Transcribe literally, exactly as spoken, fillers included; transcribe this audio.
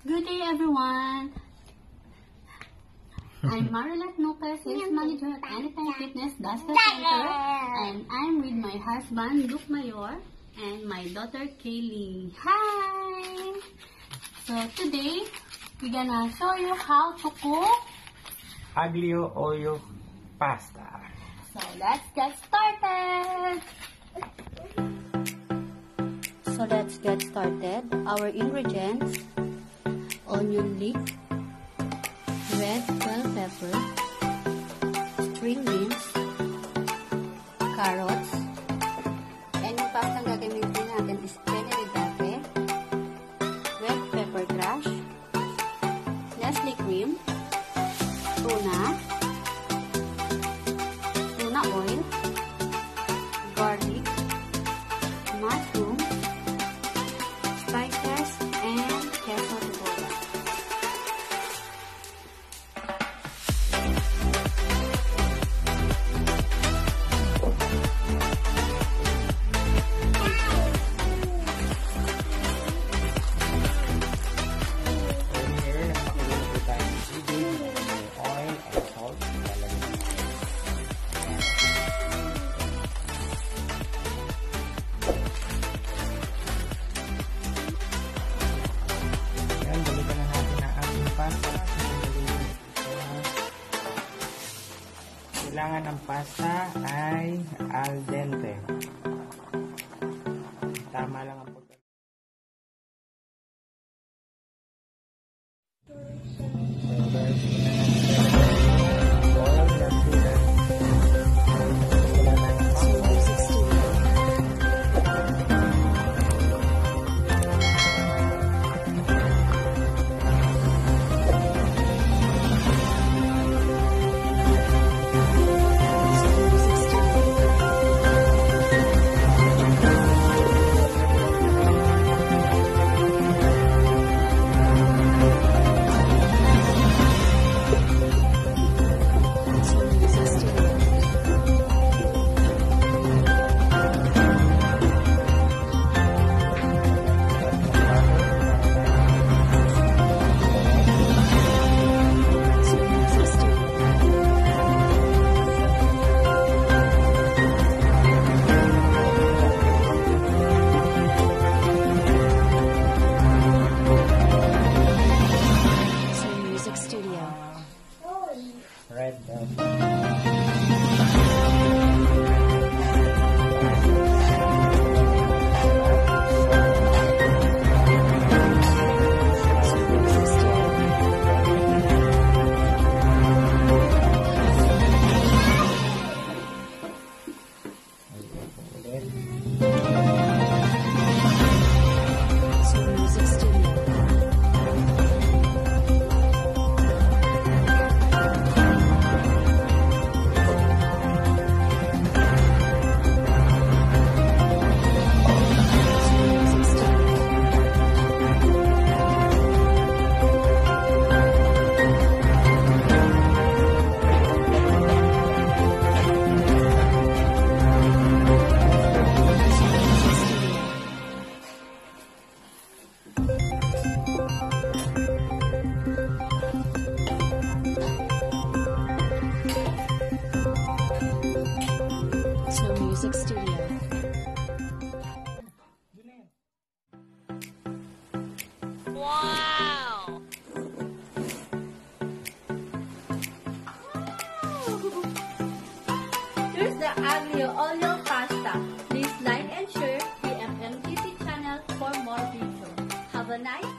Good day, everyone. I'm Lhet, sales manager at Anytime Fitness Dasca Center, and I'm with my husband Luke Mayor and my daughter Kaylee. Hi. So today we're gonna show you how to cook Aglio Olio pasta. So let's get started. So let's get started. Our ingredients: onion leek, red bell pepper, string beans, carrots, and yung pasta gagamitin natin is penne rigate, red pepper crush, Nestle cream, tuna, tuna oil, garlic, mushroom, spices, and queso de bola. Kailangan ng pasta ay al dente. Tama lang ang pagkakas. Red Music Studio. Wow! Here's the Aglio Olio pasta. Please like and share the M M T V channel for more videos. Have a nice